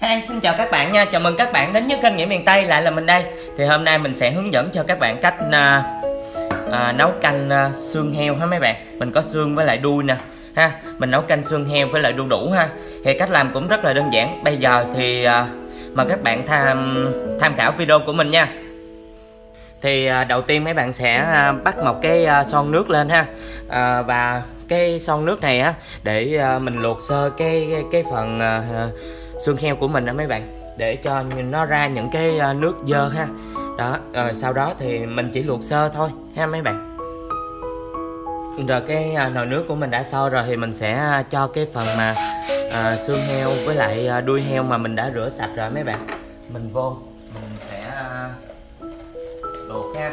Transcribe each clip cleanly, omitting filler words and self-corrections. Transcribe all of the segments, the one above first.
Hi, xin chào các bạn nha, chào mừng các bạn đến với kênh Nghĩa Miền Tây, lại là mình đây. Thì hôm nay mình sẽ hướng dẫn cho các bạn cách nấu canh xương heo ha mấy bạn. Mình có xương với lại đuôi nè ha. Mình nấu canh xương heo với lại đu đủ ha. Thì cách làm cũng rất là đơn giản. Bây giờ thì mời các bạn tham khảo video của mình nha. Thì đầu tiên mấy bạn sẽ bắt một cái son nước lên ha. Và cái son nước này á để mình luộc sơ cái phần xương heo của mình đó mấy bạn, để cho nó ra những cái nước dơ ha. Đó, rồi sau đó thì mình chỉ luộc sơ thôi ha mấy bạn. Rồi cái nồi nước của mình đã sôi rồi thì mình sẽ cho cái phần mà xương heo với lại đuôi heo mà mình đã rửa sạch rồi mấy bạn, mình vô mình sẽ luộc ha.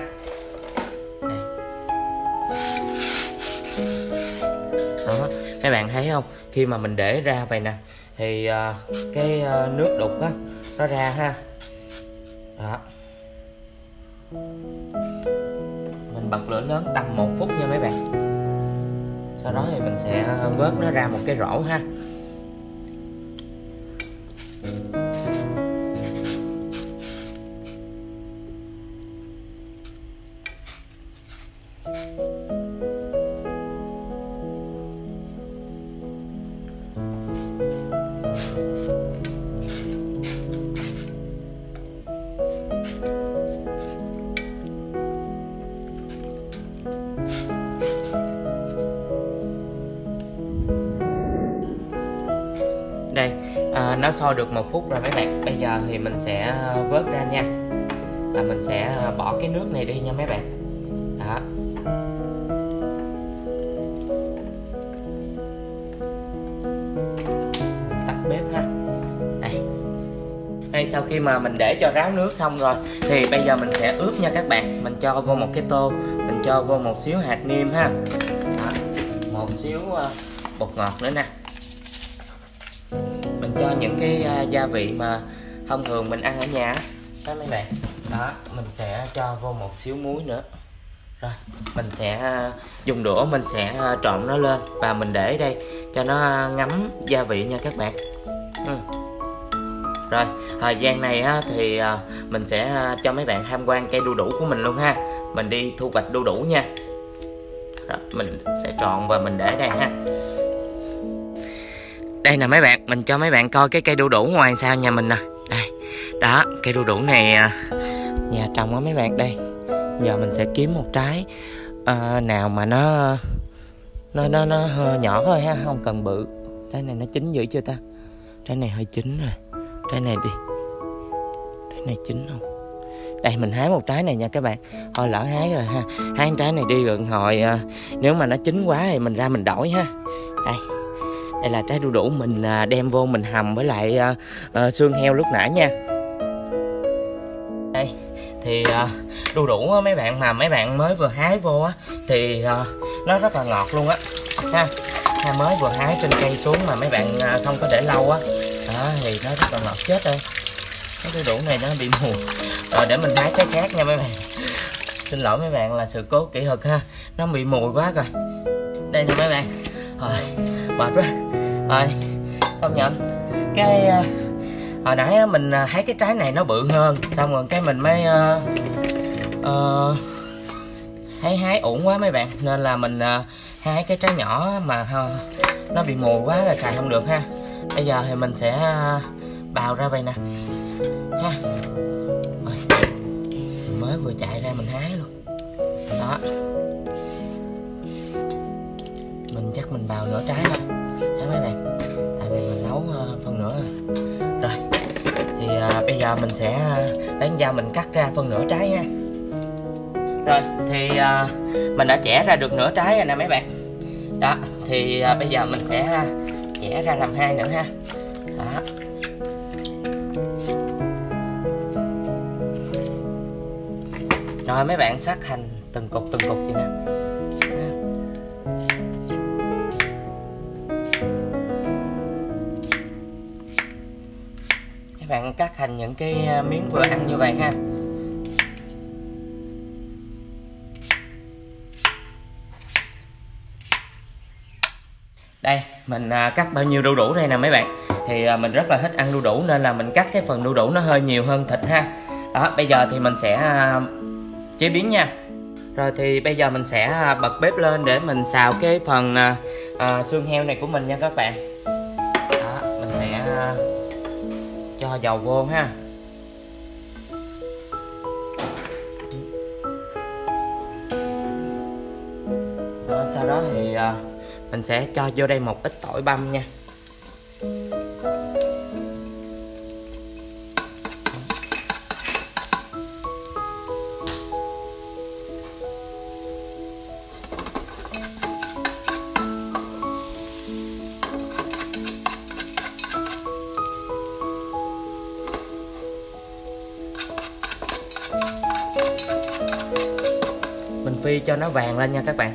Đó, mấy bạn thấy không, khi mà mình để ra vậy nè thì cái nước đục á nó ra ha. Đó, mình bật lửa lớn tầm 1 phút nha mấy bạn. Sau đó thì mình sẽ vớt nó ra một cái rổ ha. Đây, nó sôi được 1 phút rồi mấy bạn. Bây giờ thì mình sẽ vớt ra nha. Và mình sẽ bỏ cái nước này đi nha mấy bạn. Đó. Tắt bếp ha. Đây, sau khi mà mình để cho ráo nước xong rồi thì bây giờ mình sẽ ướp nha các bạn. Mình cho vô một cái tô, mình cho vô một xíu hạt nêm ha. Đó. Một xíu bột ngọt nữa nè. Mình cho những cái gia vị mà thông thường mình ăn ở nhà đó mấy bạn. Đó, mình sẽ cho vô một xíu muối nữa. Rồi, mình sẽ dùng đũa mình sẽ trộn nó lên và mình để đây cho nó ngấm gia vị nha các bạn. Rồi, thời gian này thì mình sẽ cho mấy bạn tham quan cây đu đủ của mình luôn ha. Mình đi thu hoạch đu đủ nha. Rồi, mình sẽ trộn và mình để đây ha. Đây nè mấy bạn, mình cho mấy bạn coi cái cây đu đủ ngoài sau nhà mình nè. Đây, đó, cây đu đủ này nhà trồng á mấy bạn. Đây, giờ mình sẽ kiếm một trái nào mà nó nhỏ thôi ha, không cần bự. Trái này nó chín dữ chưa ta? Trái này hơi chín rồi. Trái này đi. Trái này chín không? Đây, mình hái một trái này nha các bạn. Thôi lỡ hái rồi ha. Hái trái này đi rồi hồi nếu mà nó chín quá thì mình ra mình đổi ha. Đây. Đây là trái đu đủ mình đem vô mình hầm với lại xương heo lúc nãy nha. Đây thì đu đủ mấy bạn mà mấy bạn mới vừa hái vô á thì nó rất là ngọt luôn á ha. Mới vừa hái trên cây xuống mà mấy bạn không có để lâu á, thì nó rất là ngọt chết rồi. Cái đu đủ này nó bị mùi. Rồi để mình hái trái khác nha mấy bạn. Xin lỗi mấy bạn là sự cố kỹ thuật ha, nó bị mùi quá rồi. Đây nè mấy bạn. Rồi, mệt quá. Rồi, công nhận cái hồi nãy mình thấy cái trái này nó bự hơn, xong rồi cái mình mới hái uổng quá mấy bạn, nên là mình hái cái trái nhỏ mà nó bị mùi quá là xài không được ha. Bây giờ thì mình sẽ bào ra vậy nè ha. Rồi, mới vừa chạy ra mình hái luôn đó. Mình chắc mình bào nửa trái thôi ha mấy bạn, tại vì mình nấu phân nửa rồi. Rồi thì bây giờ mình sẽ lấy dao mình cắt ra phân nửa trái ha. Rồi thì mình đã chẻ ra được nửa trái rồi nè mấy bạn. Đó thì bây giờ mình sẽ chẻ ra làm hai nữa ha. Đó. Rồi mấy bạn sắc hành từng cục vậy nè. Các bạn cắt thành những cái miếng vừa ăn như vậy ha. Đây mình cắt bao nhiêu đu đủ đây nè mấy bạn. Thì mình rất là thích ăn đu đủ nên là mình cắt cái phần đu đủ nó hơi nhiều hơn thịt ha. Đó, bây giờ thì mình sẽ chế biến nha. Rồi thì bây giờ mình sẽ bật bếp lên để mình xào cái phần xương heo này của mình nha các bạn. Đó, mình sẽ cho dầu vô ha. Đó, sau đó thì mình sẽ cho vô đây một ít tỏi băm nha. Mình phi cho nó vàng lên nha các bạn.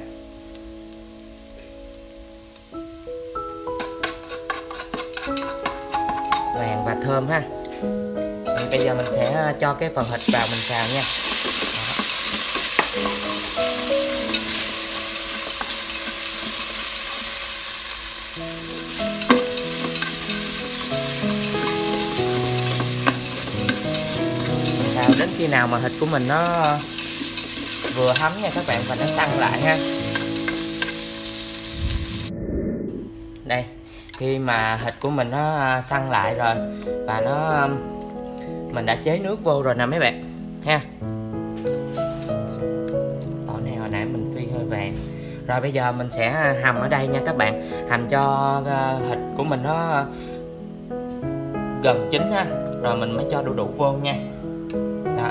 Vàng và thơm ha. Thì bây giờ mình sẽ cho cái phần thịt vào mình xào nha. Mình xào đến khi nào mà thịt của mình nó vừa thấm nha các bạn, và nó săn lại ha. Đây, khi mà thịt của mình nó săn lại rồi và mình đã chế nước vô rồi nè mấy bạn ha. Tỏi này hồi nãy mình phi hơi vàng. Rồi bây giờ mình sẽ hầm ở đây nha các bạn, hầm cho thịt của mình nó gần chín ha, rồi mình mới cho đu đủ vô nha. Đó.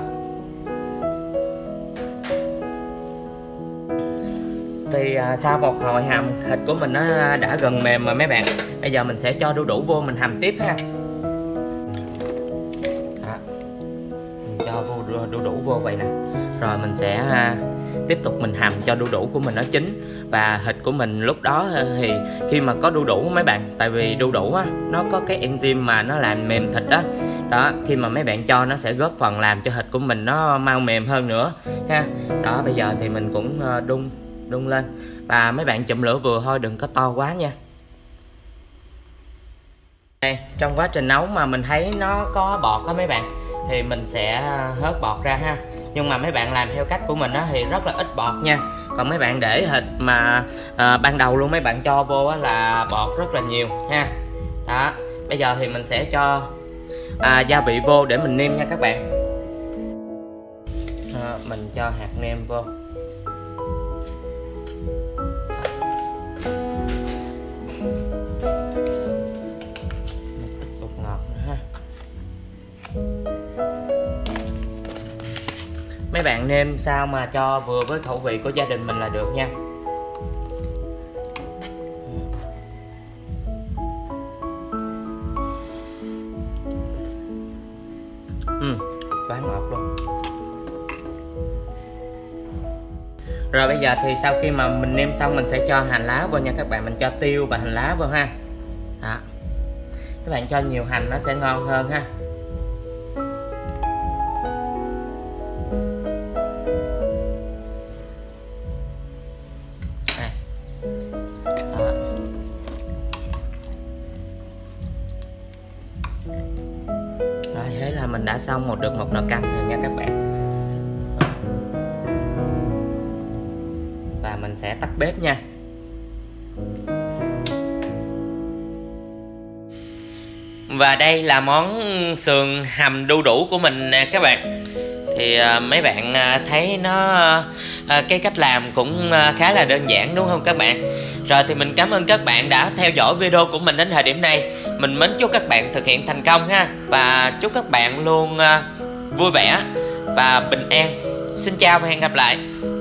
Thì sau một hồi hầm, thịt của mình nó đã gần mềm rồi mấy bạn. Bây giờ mình sẽ cho đu đủ vô mình hầm tiếp ha. Đó. Mình cho đu đủ vô vậy nè. Rồi mình sẽ tiếp tục mình hầm cho đu đủ của mình nó chín. Và thịt của mình lúc đó thì khi mà có đu đủ mấy bạn, tại vì đu đủ á, nó có cái enzyme mà nó làm mềm thịt đó. Đó, khi mà mấy bạn cho nó sẽ góp phần làm cho thịt của mình nó mau mềm hơn nữa ha. Đó, bây giờ thì mình cũng đun lên. Và mấy bạn chụm lửa vừa thôi, đừng có to quá nha. Đây, trong quá trình nấu mà mình thấy nó có bọt đó mấy bạn, thì mình sẽ hớt bọt ra ha. Nhưng mà mấy bạn làm theo cách của mình á thì rất là ít bọt nha. Còn mấy bạn để thịt mà ban đầu luôn mấy bạn cho vô á là bọt rất là nhiều ha. Đó, bây giờ thì mình sẽ cho gia vị vô để mình nêm nha các bạn. Mình cho hạt nêm vô. Mấy bạn nêm sao mà cho vừa với khẩu vị của gia đình mình là được nha. Quá ngọt luôn. Rồi bây giờ thì sau khi mà mình nêm xong, mình sẽ cho hành lá vô nha các bạn. Mình cho tiêu và hành lá vô ha. Đó. Các bạn cho nhiều hành nó sẽ ngon hơn ha. Rồi thế là mình đã xong được một nồi canh rồi nha các bạn. Và mình sẽ tắt bếp nha. Và đây là món sườn hầm đu đủ của mình nè các bạn. Thì mấy bạn thấy nó cái cách làm cũng khá là đơn giản đúng không các bạn? Rồi thì mình cảm ơn các bạn đã theo dõi video của mình đến thời điểm này. Mình mến chúc các bạn thực hiện thành công ha. Và chúc các bạn luôn vui vẻ và bình an. Xin chào và hẹn gặp lại.